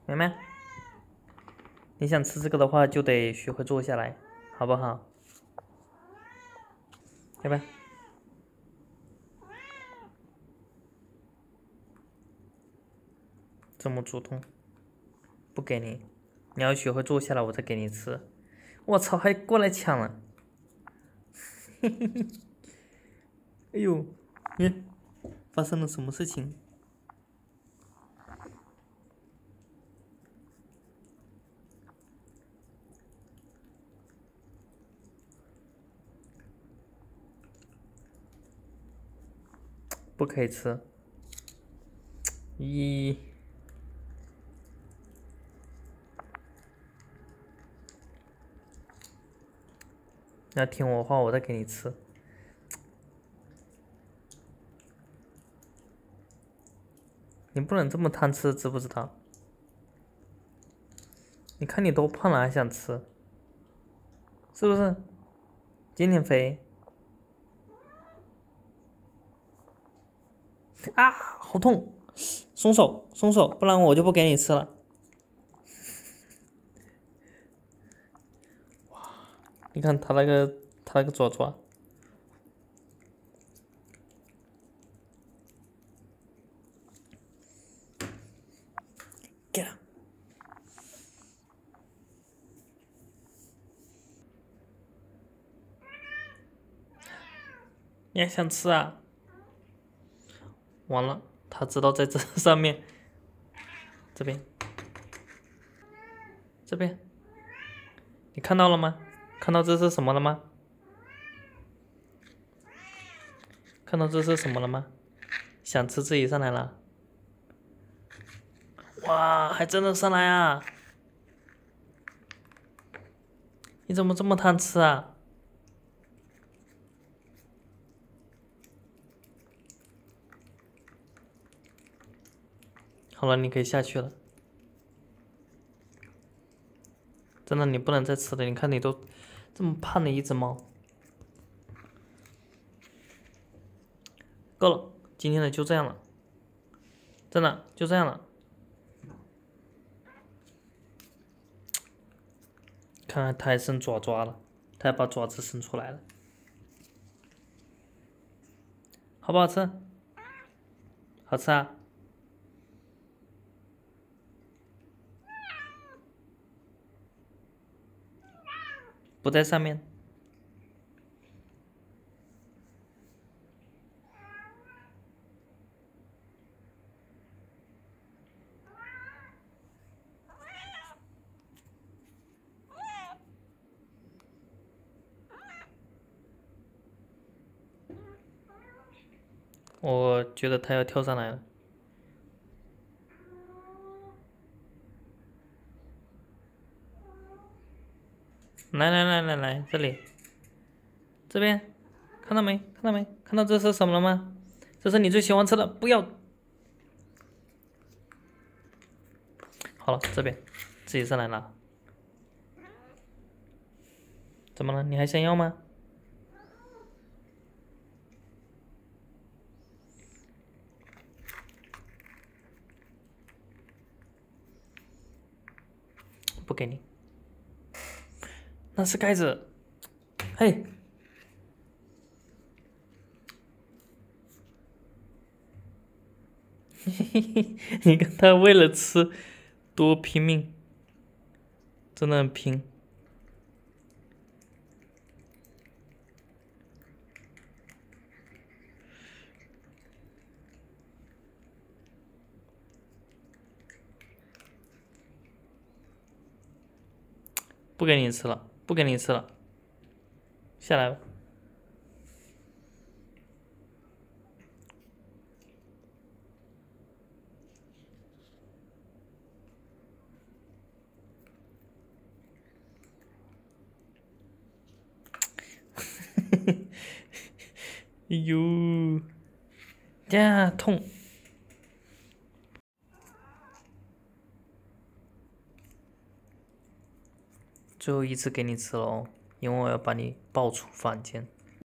妹妹，你想吃这个的话，就得学会坐下来，好不好？要不要？这么主动，不给你，你要学会坐下来，我再给你吃。我操，还过来抢了！哎呦，你发生了什么事情？不可以吃。咦，你要听我话，我再给你吃。你不能这么贪吃，知不知道？你看你都胖了还想吃，是不是？今天肥。啊，好痛！松手，松手，不然我就不给你吃了。哇，你看他那个爪爪，给了。你还想吃啊？完了，他知道在这上面，这边，这边，你看到了吗？看到这是什么了吗？看到这是什么了吗？想吃自己上来了。哇，还真的上来啊！你怎么这么贪吃啊？好了，你可以下去了。真的，你不能再吃了。你看你都这么胖的一只猫。够了，今天的就这样了。真的就这样了。看看它还伸爪爪了，它还把爪子伸出来了。好不好吃？好吃啊！不在上面。我觉得它要跳上来了。来来来来来，这里，这边，看到没？看到没？看到这是什么了吗？这是你最喜欢吃的，不要。好了，这边，自己上来拿。怎么了？你还想要吗？不给你。那是盖子。嘿，嘿嘿嘿，你看他为了吃多拼命，真的很拼。不给你吃了，不给你吃了，下来吧。哎呦，呀，痛！最后一次给你吃了哦，因为我要把你抱出房间。